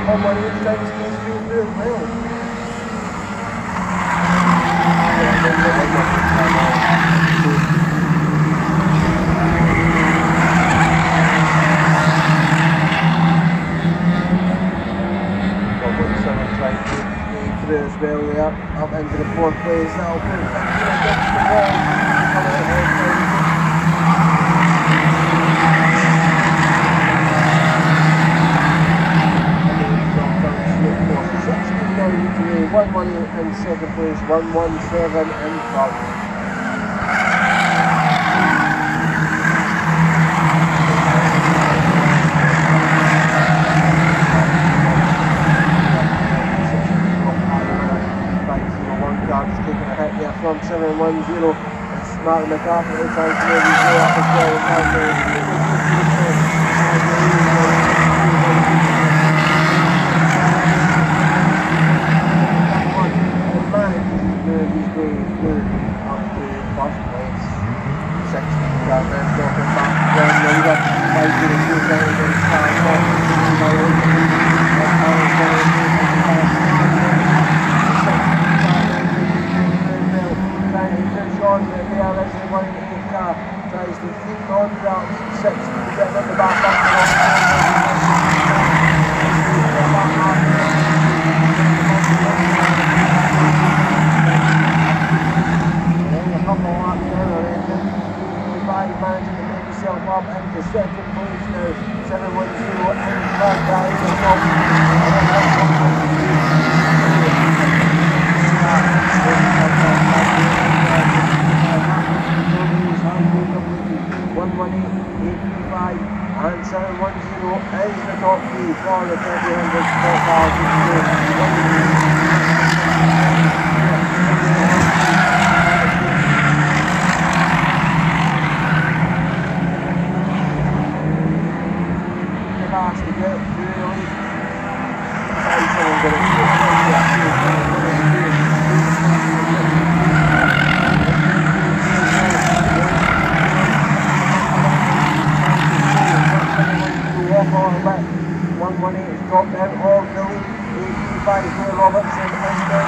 118 times speed through as well. Through as well there, up into the fourth place. That'll put it against the wall. Coming out outside. And 118 in second place, 117 in third. Just taking a hit there from 710 and smarting the car for the time to maybe go up as well and have the he's going through up to first place 16 car then dropping back then we got 502 down against car on the realistic 118 car tries to keep on that 60 to get in the back a couple of laps there already. 5 managing to make himself up into second place now. 710 in third guy in the top. 118.835 and 710 is the top 3 for the 300 top cars. The last to get through. Someone going on a bit. 118 has dropped out of the lead. 835 for Robertson and then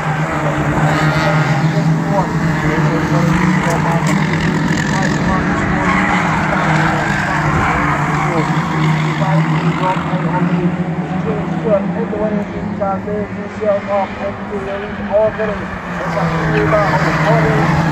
in the 118 car moves himself up into the lead already. It's a new battle already.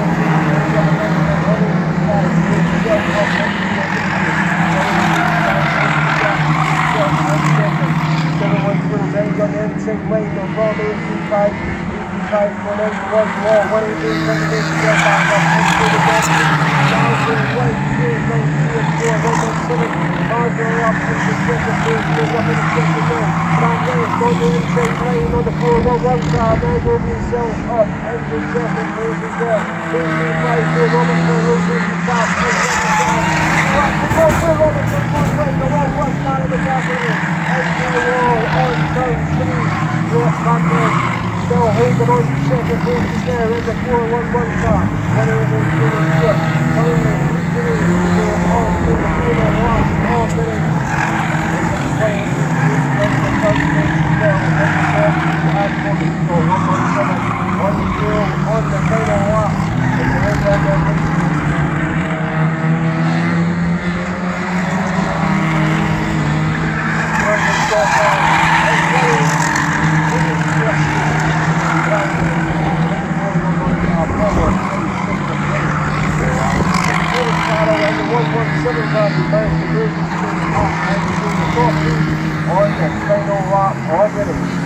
On the inside line of all 85 for them was more 118 back up into the best. Johnson White, 2, 9, 3 and 4, 117. Marshall up into second place, goes up in the second row. Van West on the inside line on the 4-1-1 car, now moving himself up into second place as well. 835 for Robertson, who's in the top. For Robertson, one way, the 1-1 car in the top of it. Into the wall on turn 3. Van West still holding on to second place there in the 4-1-1 car. 118 finally on to the final last half minute. On the final lap on the final lap already.